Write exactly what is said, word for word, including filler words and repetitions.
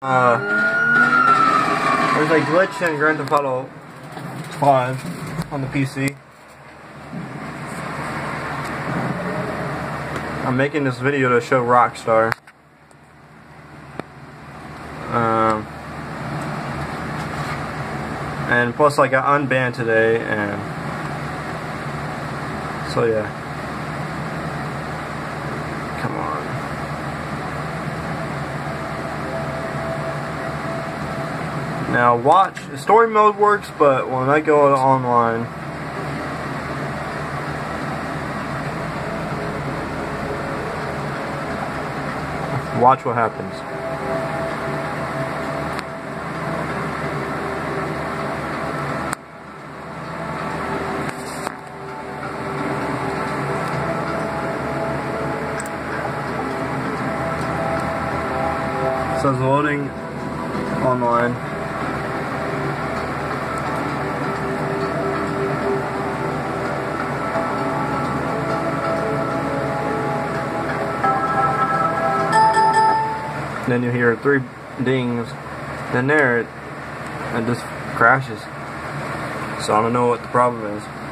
Uh, there's a glitch in Grand Theft Auto five on the P C. I'm making this video to show Rockstar. Um, and plus I got unbanned today, and so yeah. Come on. Now watch, story mode works, but when I go online, watch what happens. It says loading online. Then you hear three dings, then there it, it just crashes. So I don't know what the problem is.